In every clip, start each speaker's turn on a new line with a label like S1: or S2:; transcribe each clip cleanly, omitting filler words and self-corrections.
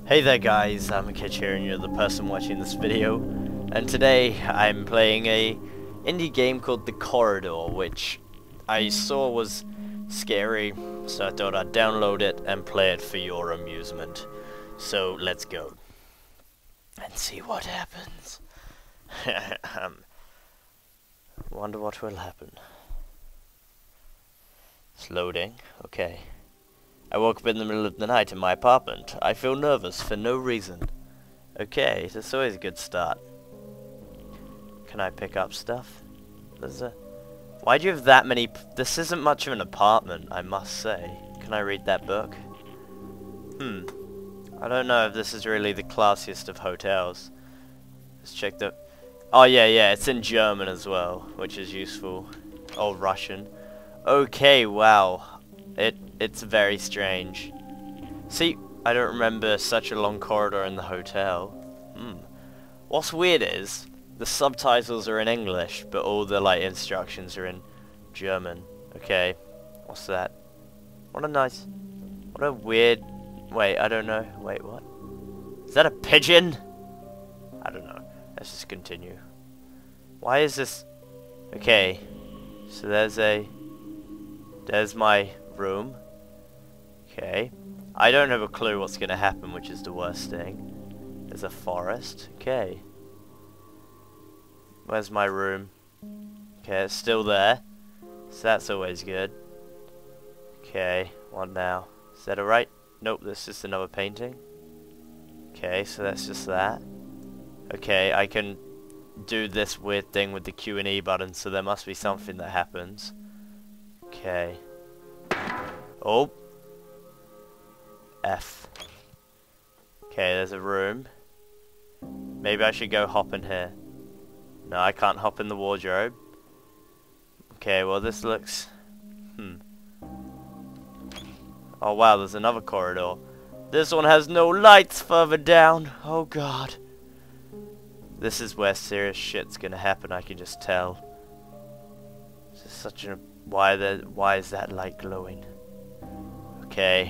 S1: Hey there guys, I'm Kitch here and you're the person watching this video, and today I'm playing a indie game called The Corridor, which I saw was scary, so I thought I'd download it and play it for your amusement. So let's go and see what happens. Wonder what will happen. It's loading, okay. I woke up in the middle of the night in my apartment. I feel nervous for no reason. Okay, that's always a good start. Can I pick up stuff? Why do you have that many... This isn't much of an apartment, I must say. Can I read that book? I don't know if this is really the classiest of hotels. Let's check the... Oh yeah, it's in German as well, which is useful. Or Russian. Okay, wow. It's very strange. See, I don't remember such a long corridor in the hotel. What's weird is, the subtitles are in English, but all the instructions are in German. Okay, what's that? What a weird... Wait, I don't know. Wait, what? Is that a pigeon? I don't know. Let's just continue. Why is this... Okay, so there's my room. Okay. I don't have a clue what's going to happen, which is the worst thing. There's a forest. Okay. Where's my room? Okay, it's still there. So that's always good. Okay, what now? Is that alright? Nope, that's just another painting. Okay, so that's just that. Okay, I can do this weird thing with the Q and E button, so there must be something that happens. Okay. Oh. F. Okay, there's a room. Maybe I should go hop in here. No, I can't hop in the wardrobe. Okay, well this looks... Oh wow, there's another corridor. This one has no lights further down. Oh god. This is where serious shit's gonna happen, I can just tell. This is such a... Why is that light glowing? Okay.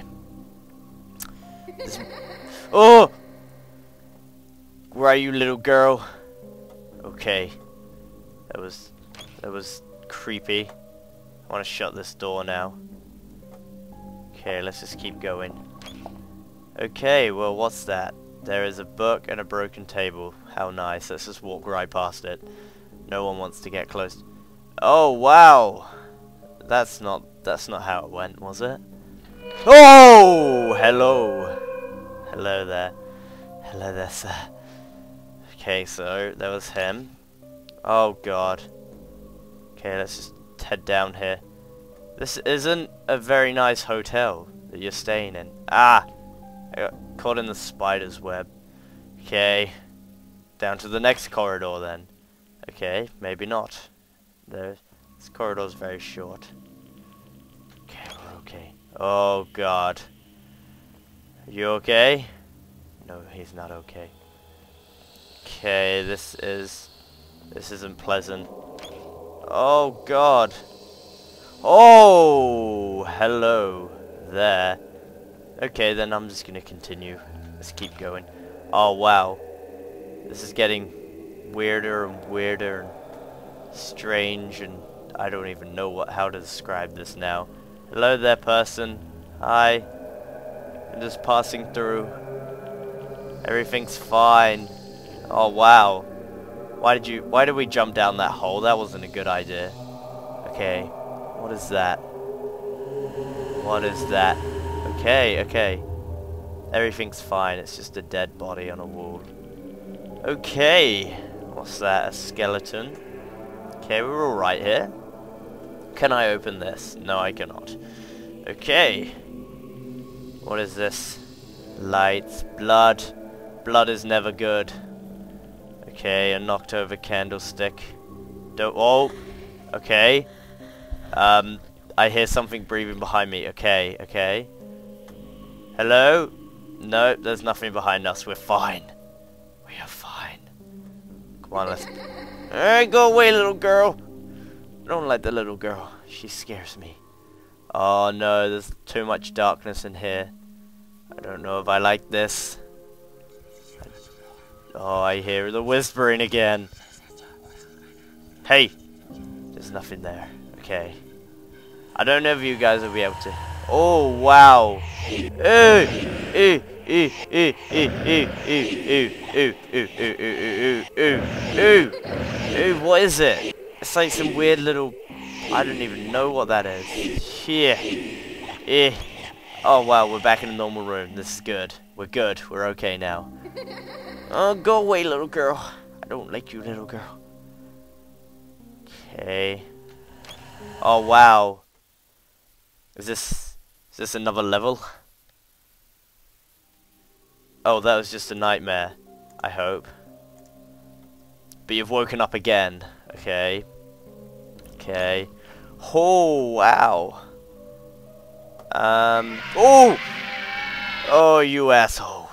S1: Oh! Where are you, little girl? Okay. That was creepy. I want to shut this door now. Okay, let's just keep going. Okay, well, what's that? There is a book and a broken table. How nice. Let's just walk right past it. No one wants to get close. Oh, wow! That's not how it went, was it? Oh! Hello! Hello there. Hello there, sir. Okay, so there was him. Oh god. Okay, let's just head down here. This isn't a very nice hotel that you're staying in. Ah! I got caught in the spider's web. Okay. Down to the next corridor then. Okay, maybe not. This corridor's very short. Okay, we're okay. Oh god. Are you okay? No, he's not okay. Okay, this isn't pleasant. Oh god. Oh, hello there. Okay, then I'm just gonna continue. Let's keep going. Oh wow. This is getting weirder and weirder and strange, and I don't even know how to describe this now. Hello there, person. Hi. I'm just passing through. Everything's fine. Oh wow. Why did we jump down that hole? That wasn't a good idea. Okay. What is that? What is that? Okay. Everything's fine. It's just a dead body on a wall. Okay. What's that? A skeleton? Okay, we're all right here. Can I open this? No, I cannot. Okay. What is this? Lights, blood. Blood is never good. Okay, a knocked over candlestick. Oh, okay. I hear something breathing behind me. Okay. Hello? No, there's nothing behind us. We're fine. We are fine. Come on, let's... Alright, go away, little girl. I don't like the little girl. She scares me. Oh no, there's too much darkness in here. I don't know if I like this. Oh, I hear the whispering again. Hey! There's nothing there. Okay. I don't know if you guys will be able to... Oh, wow! What is it? It's like some weird little... I don't even know what that is. Yeah. Oh, wow, we're back in the normal room. This is good. We're good. We're okay now. Oh, go away, little girl. I don't like you, little girl. Okay. Oh, wow. Is this another level? Oh, that was just a nightmare. I hope. But you've woken up again. Okay. Okay. Oh, wow. Oh! Oh, you asshole.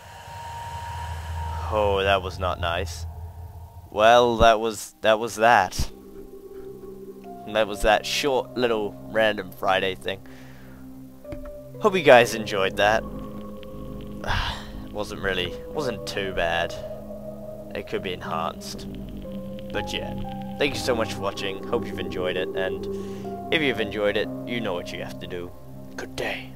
S1: Oh, that was not nice. Well, that was that. That was that short little random Friday thing. Hope you guys enjoyed that. Wasn't too bad. It could be enhanced. But yeah. Thank you so much for watching. Hope you've enjoyed it, and if you've enjoyed it, you know what you have to do. Good day.